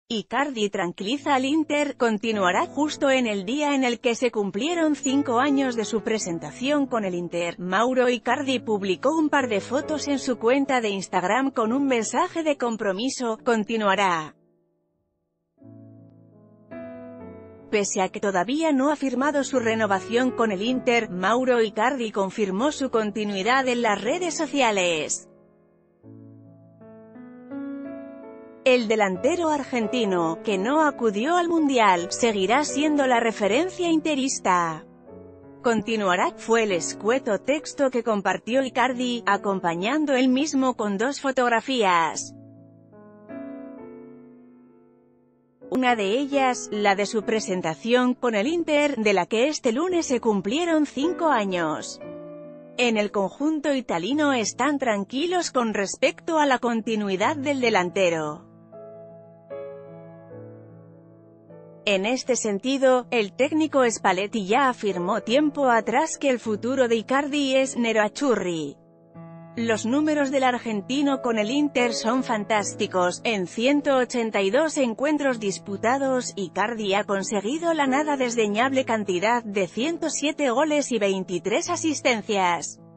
Icardi tranquiliza al Inter, continuará justo en el día en el que se cumplieron 5 años de su presentación con el Inter. Mauro Icardi publicó un par de fotos en su cuenta de Instagram con un mensaje de compromiso: continuará. Pese a que todavía no ha firmado su renovación con el Inter, Mauro Icardi confirmó su continuidad en las redes sociales. El delantero argentino, que no acudió al Mundial, seguirá siendo la referencia interista. Continuará, fue el escueto texto que compartió Icardi, acompañando él mismo con 2 fotografías. Una de ellas, la de su presentación con el Inter, de la que este lunes se cumplieron 5 años. En el conjunto italino están tranquilos con respecto a la continuidad del delantero. En este sentido, el técnico Spalletti ya afirmó tiempo atrás que el futuro de Icardi es nerazzurri. Los números del argentino con el Inter son fantásticos. En 182 encuentros disputados, Icardi ha conseguido la nada desdeñable cantidad de 107 goles y 23 asistencias.